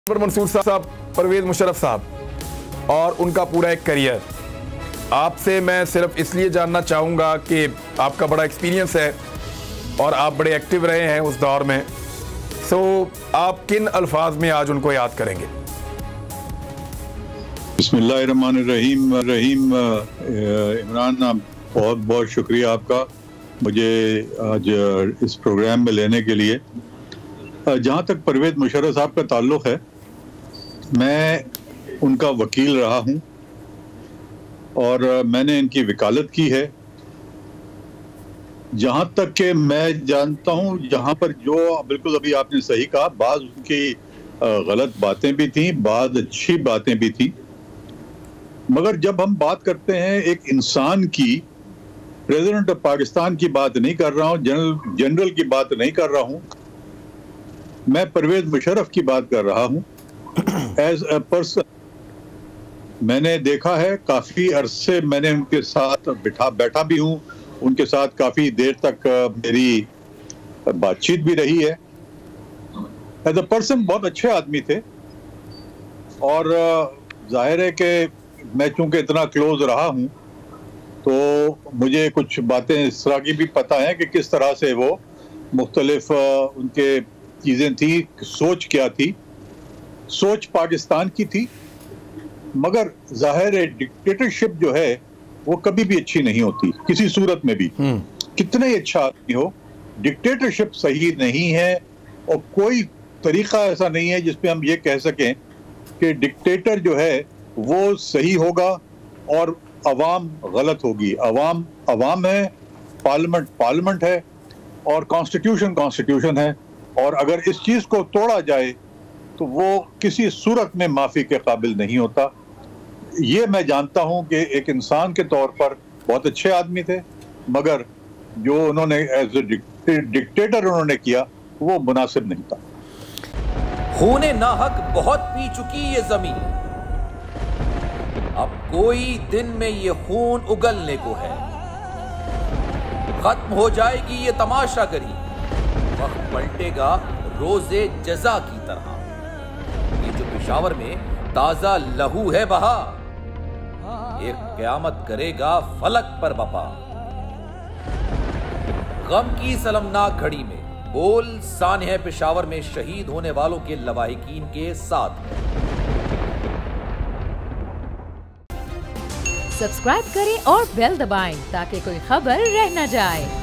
منصور صاحب، پرویز مشرف صاحب اور ان کا پورا ایک کریئر آپ سے میں صرف اس لیے جاننا چاہوں گا کہ آپ کا بڑا ایکسپیرینس ہے اور آپ بڑے ایکٹیو رہے ہیں اس دور میں، آپ کن الفاظ میں آج ان کو یاد کریں گے؟ بسم اللہ الرحمن الرحیم۔ عمران، بہت بہت شکریہ آپ کا مجھے آج اس پروگرام میں لینے کے لیے۔ جہاں تک پرویز مشرف صاحب کا تعلق ہے، میں ان کا وکیل رہا ہوں اور میں نے ان کی وکالت کی ہے۔ جہاں تک کہ میں جانتا ہوں، جہاں پر جو بالکل ابھی آپ نے صحیح کہا، بعض ان کی غلط باتیں بھی تھیں، بعض اچھی باتیں بھی تھیں، مگر جب ہم بات کرتے ہیں ایک انسان کی، پریزیڈنٹ آف پاکستان کی بات نہیں کر رہا ہوں، جنرل کی بات نہیں کر رہا ہوں، میں پرویز مشرف کی بات کر رہا ہوں۔ ایز اے پرسن میں نے دیکھا ہے، کافی عرصے میں نے ان کے ساتھ بیٹھا بھی ہوں، ان کے ساتھ کافی دیر تک میری بات چیت بھی رہی ہے۔ ایز اے پرسن بہت اچھے آدمی تھے، اور ظاہر ہے کہ میں چونکہ اتنا کلوز رہا ہوں تو مجھے کچھ باتیں اس طرح کی بھی پتہ ہیں کہ کس طرح سے وہ مختلف ان کے چیزیں تھیں، سوچ کیا تھی۔ سوچ پاکستان کی تھی، مگر ظاہر ہے ڈکٹیٹرشپ جو ہے وہ کبھی بھی اچھی نہیں ہوتی، کسی صورت میں بھی، کتنا ہی اچھا آدمی ہو، ڈکٹیٹرشپ صحیح نہیں ہے۔ اور کوئی طریقہ ایسا نہیں ہے جس پہ ہم یہ کہہ سکیں کہ ڈکٹیٹر جو ہے وہ صحیح ہوگا اور عوام غلط ہوگی۔ عوام ہے، پارلیمنٹ ہے، اور کانسٹیٹیوشن ہے، اور اگر اس چیز کو توڑا جائے تو وہ کسی صورت میں معافی کے قابل نہیں ہوتا۔ یہ میں جانتا ہوں کہ ایک انسان کے طور پر بہت اچھے آدمی تھے، مگر جو انہوں نے ایز اے ڈکٹیٹر انہوں نے کیا وہ مناسب نہیں تھا۔ خون ناحق بہت پی چکی یہ زمین، اب کوئی دن میں یہ خون اگلنے کو ہے، ختم ہو جائے گی یہ تماشا گری، وقت پلٹے گا روز جزا کی طرح۔ یہ جو پشاور میں تازہ لہو ہے بہا، ایک قیامت کرے گا فلک پر بپا۔ غم کی سلمناک گھڑی میں بول سانحہ پشاور میں شہید ہونے والوں کے لواحقین کے ساتھ۔ سبسکرائب کریں اور بیل دبائیں تاکہ کوئی خبر رہ نہ جائے۔